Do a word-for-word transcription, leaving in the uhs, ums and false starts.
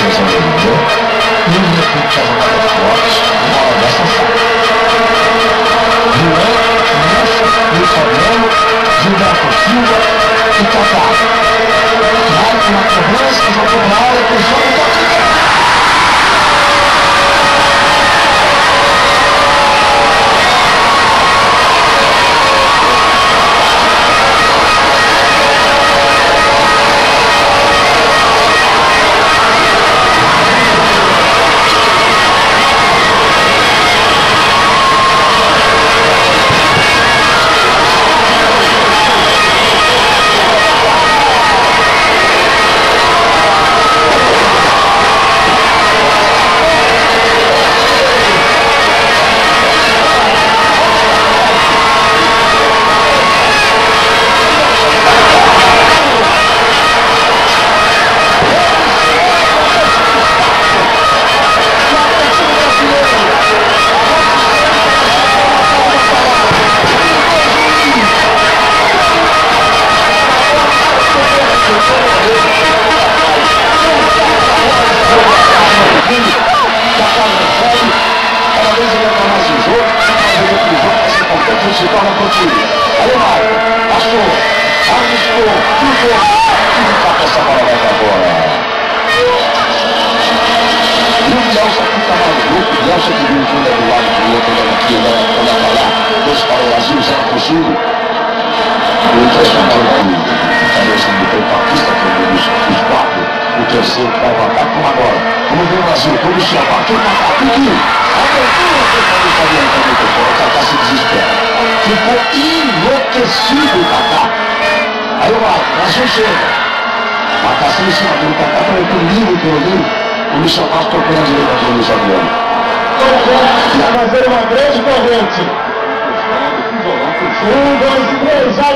televisão de vídeo e o repito que a jogada forte na hora dessa saga. Juan, Messi, Wilson Melo, Gilberto Silva e Kaká. Marco na cobrança, jogou na área, cruzou o toque. Se torna contigo. Aí vai, passou, arriscou, ficou, e toca essa bola vai pra fora. E o Bielsa fica maluco, o Bielsa que viu um do lado do outro, olhando aqui, olhando pra lá, dois para o Brasil, zero consigo. O impressionante aí, a cabeça do Paulista, que é os quatro, o terceiro que vai matar, como agora. Vamos ver o Brasil, todo se abaixo, todo matar, tudo. A abertura que o Paulista adianta muito fora, o Kaká se desespera. Ficou enlouquecido o Kaká. Aí vai, o Brasil chega. Marcação em cima do Kaká, foi por livre pelo meio. O Michel Castro tocou na direita do Luiz Adriano. Vai fazer uma grande corrente. Um, dois, três,